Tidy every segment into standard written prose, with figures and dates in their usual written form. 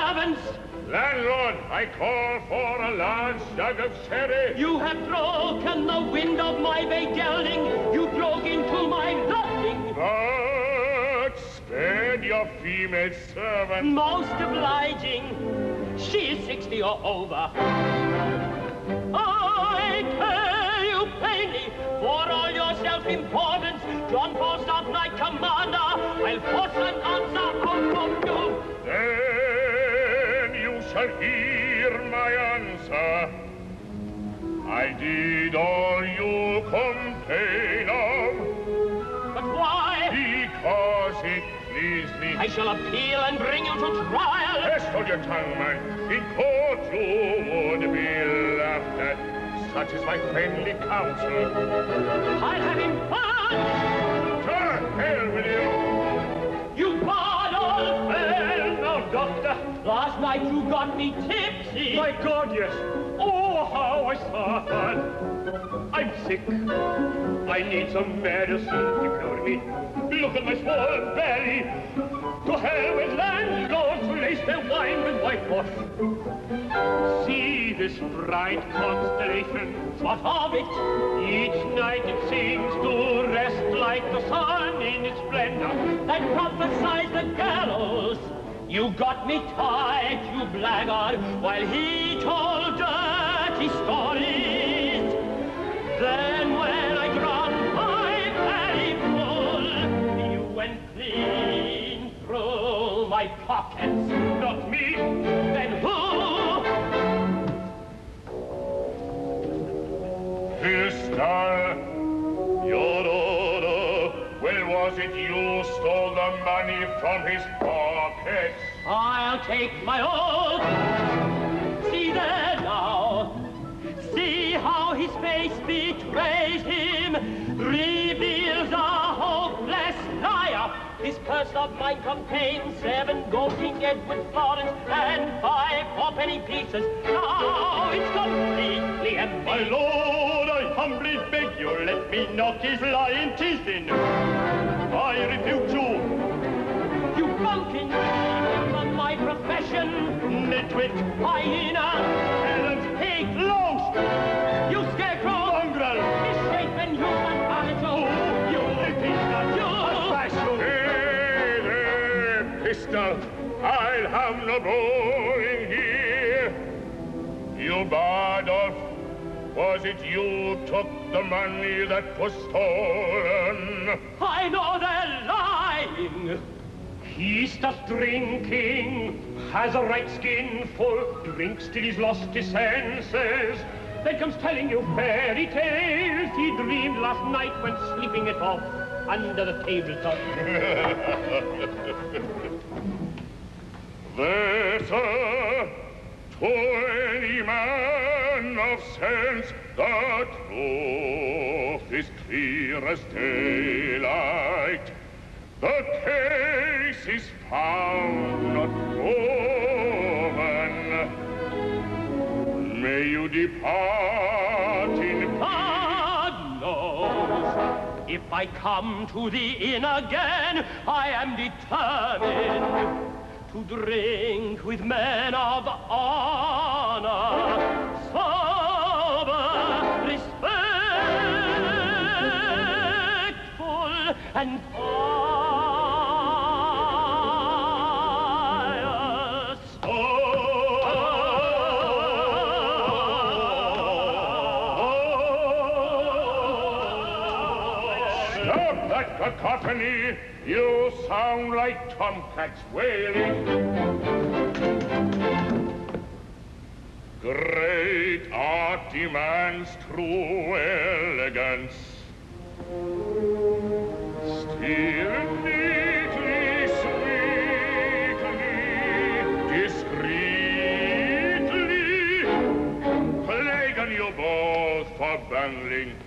servants. Landlord, I call for a large jug of sherry. You have broken the wind of my bay gelding. You broke into my lodging. But spared your female servant. Most obliging. She is 60 or over. I tell you plainly, for all your self-importance, John Falstaff, Knight Commander, I'll force an answer out of you. Then you shall hear my answer. I did all you complain of. But why? Because it pleased me. I shall appeal and bring you to trial. Rest hold your tongue, man. In court you would be laughed at. Such is my friendly counsel. I'll have him punched. To hell with you. You Bardolfo! Now, Doctor. Last night you got me tipsy. My God, yes. Oh, how I suffered. I'm sick. I need some medicine to cure me. Look at my swollen belly. To hell with landlords who lace their wine with whitewash. See this bright constellation. What of it? Each night it seems to rest like the sun in its splendor. That prophesies the gallows. You got me tight, you blackguard, while he told dirty stories. Then when I drank my belly full, you went clean through my pockets. Not me. Then who? Pistol, your order. Well, was it you stole the money from his pocket? I'll take my oath. See there now. See how his face betrays him, reveals a hopeless liar. His purse of mine contains 7 gold-king Edward florins and 5 four-penny pieces. Now it's completely empty. My lord, I humbly beg you, let me knock his lying teeth in. I refuse you. You bumpkin, from my profession. Nitwit. Hyena. Peasant. Pig. Louse. You scarecrow. Mongrel. Misshapen human amateur. You idiot. You. Hey there, Pistol. I'll have no bowling here. You Bardolph, was it you took the money that was stolen? I know they're lying. He starts drinking, has a right skin full, drinks till he's lost his senses. Then comes telling you fairy tales he dreamed last night when sleeping it off under the tabletop. There's to any man of sense, the truth is clear as daylight. The case is found not proven. May you depart in God knows, if I come to the inn again, I am determined to drink with men of honor, sober, respectful, and cacophony, you sound like tomcats wailing. Great art demands true elegance. Still neatly, sweetly, discreetly, plague on you both for bungling.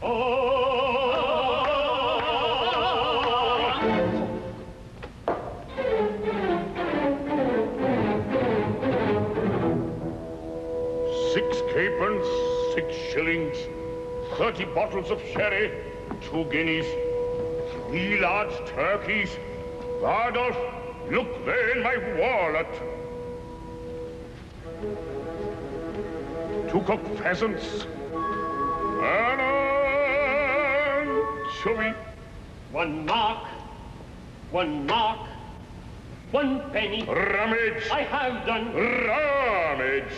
Halfpence, 6 shillings, 30 bottles of sherry, 2 guineas, 3 large turkeys. Bardolph, look there in my wallet. To cook pheasants. An anchovy. 1 mark. 1 mark. 1 penny. Rummage. I have done. Rummage.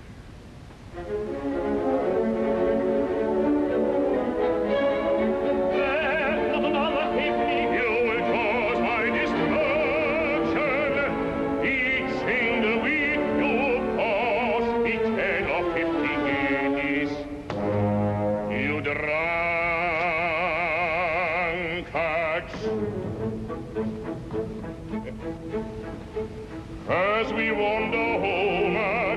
There, not another halfpenny. You will cause my destruction. Each single week you cost me 10 or 50 guineas. You drunkards. As we wander home at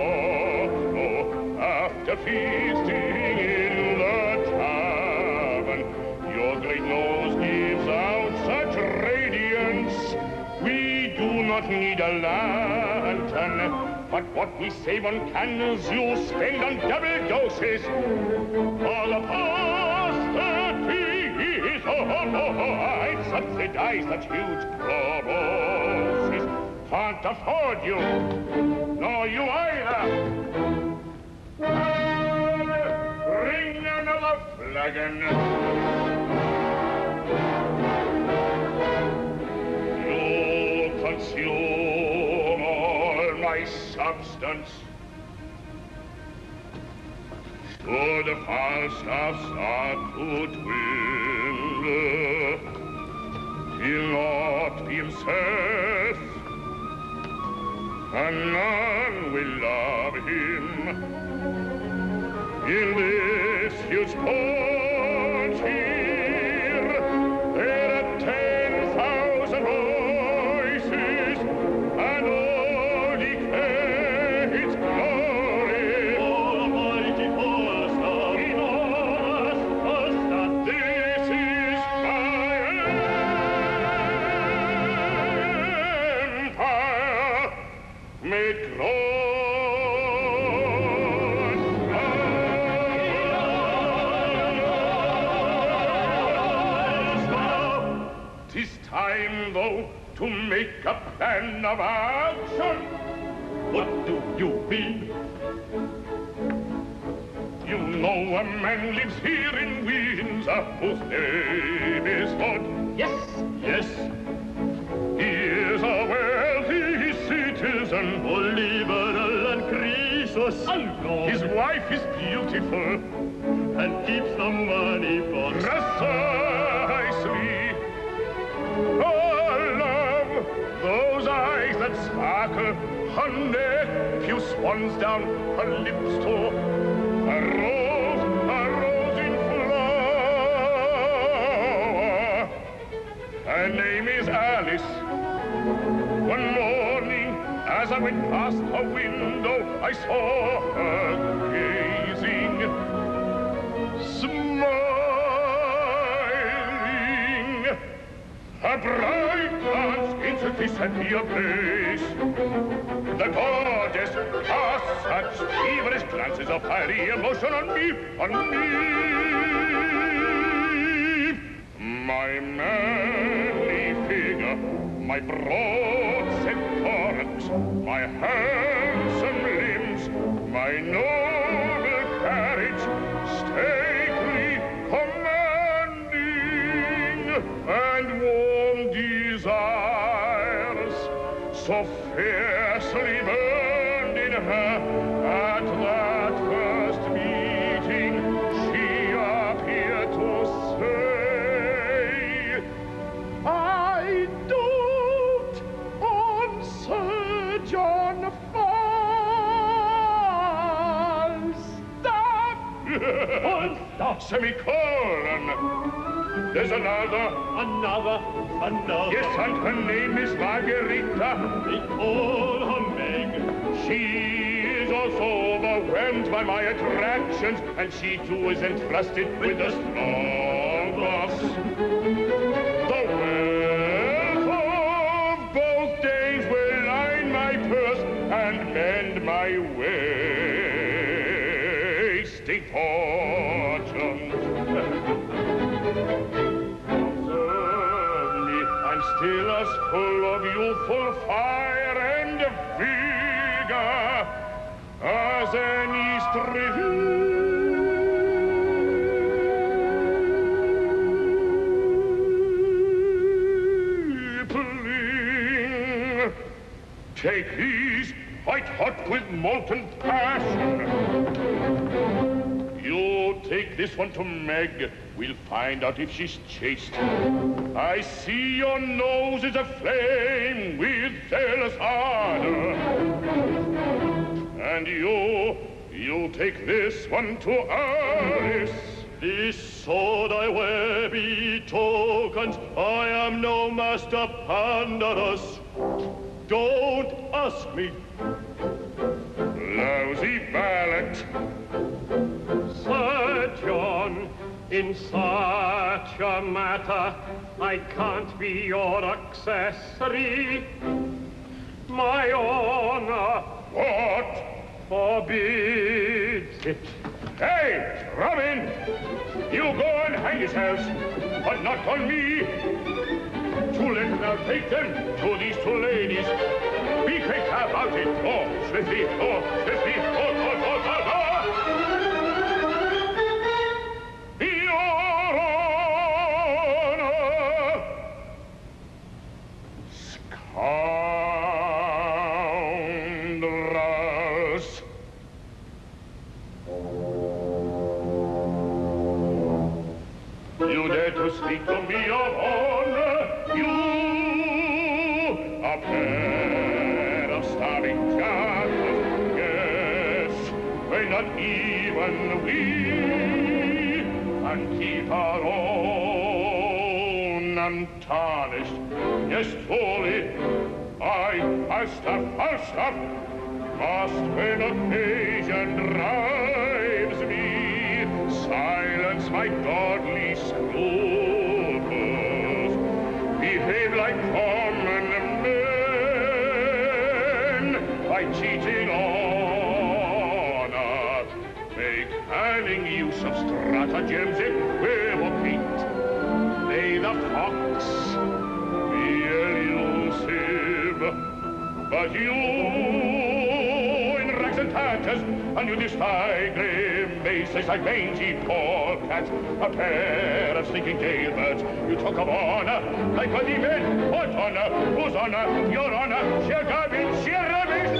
after feasting in the tavern, your great nose gives out such radiance. We do not need a lantern, but what we save on candles you spend on double doses. For the pasta fees, I'd subsidize such huge crosses. Can't afford you, nor you either. Bring another flagon. You'll consume all my substance. Should the Falstaffs are to dwindle, he'll not be himself, and none will love him. In this huge port here, there are 10,000 voices, and all declare its glory. Almighty Falstaff, enormous Falstaff, This is my empire, made glorious. 'Tis time, though, to make a plan of action. what do you mean? You know a man lives here in Windsor whose name is Hood. Yes, yes, He is a wealthy citizen. liberal and Croesus, His wife is beautiful. and keeps the money box. Precisely. Oh, love, those eyes that sparkle, her nephew swans down, her lips to a rose in flower. Her name is Alice. One morning, as I went past her window, I saw her gazing, smiling. Her bright glance instantly set me ablaze. The goddess cast such feverish glances of fiery emotion on me. My manly figure, my broad set thorax, my handsome limbs, my noble carriage, stately, commanding, and warm desires, so fiercely burned in her at that first meeting, she appeared to say, I dote on Sir John Falstaff. Falstaff, Semicolon. There's another. another. Yes, and her name is Margarita. They call her Meg. She is also overwhelmed by my attractions, and she too is entrusted with the strong box. The wealth of both days will line my purse and mend my wasting fortunes. Observe me, I'm still as full of youthful fire and vigor as any stripling. Take these, white hot with molten passion. You take this one to Meg. We'll find out if she's chaste. I see your nose is aflame with jealous ardor. And you take this one to Alice. This sword I wear betokens I am no master Pandarus. Don't ask me. Lousy valet. Sir John, in such a matter, I can't be your accessory. My honor. What? Forbids it. Hey, Robin! You go and hang yourselves, but not on me. Two let now take them to these two ladies. Be quick about it. Oh, swiftly, oh, swiftly, oh, oh, oh, oh, oh. Your honor! Scoundrels! You dare to speak to me of honor? You, a pair of starving jackals, yes, we're not even we, and keep our own untarnished. Yes, truly, Falstaff, must when occasion drives me, silence my godly scruples, behave like common men, by cheating honor, make cunning use of stratagems equivocate, lay the fox, be elusive, but you in rags and tatters, and you defy grim faces like mangy polecats, a pair of sneaking jailbirds. You talk of honor like a demon. What honor? Whose honor? Your honor? Sheer garbage, sheer rubbish!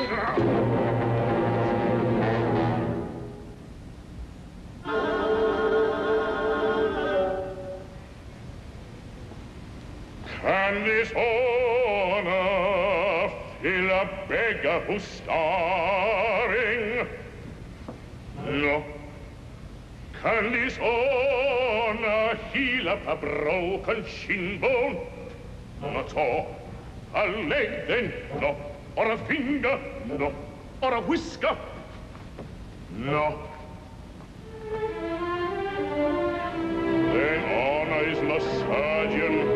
Can this honor fill a beggar who's starving? No. Can this honor heal up a broken shin bone? Not so. A leg then? No. Or a finger? No. Or a whisker? No. Then honor is the surgeon.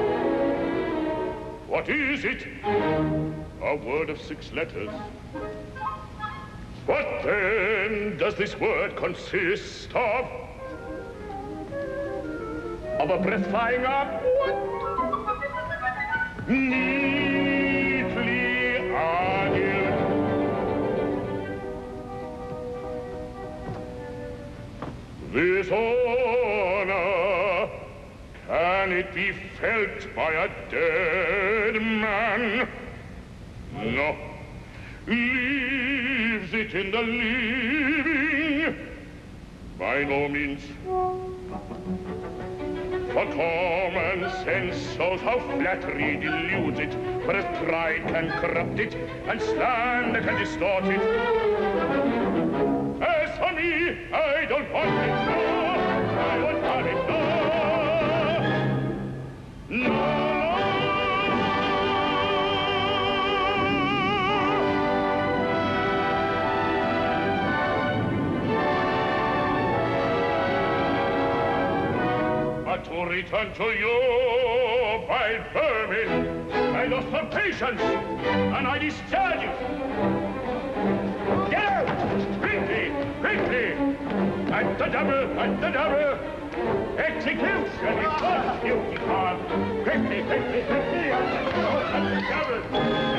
What is it? A word of 6 letters. What then does this word consist of? Of a breath flying up? Neatly argued. This honor, can it be felt by a dead man? No. Leaves it in the living? By no means. For common sense shows how flattery deludes it, whereas pride can corrupt it, and slander can distort it. As for me, I don't want it, no. I won't have it, no. No. To return to you, vile vermin, I lost some patience, and I discharge you. Get out! Quickly, quickly! At the double, at the double! Execution is not guilty cause! Quickly, quickly, quickly! At the double!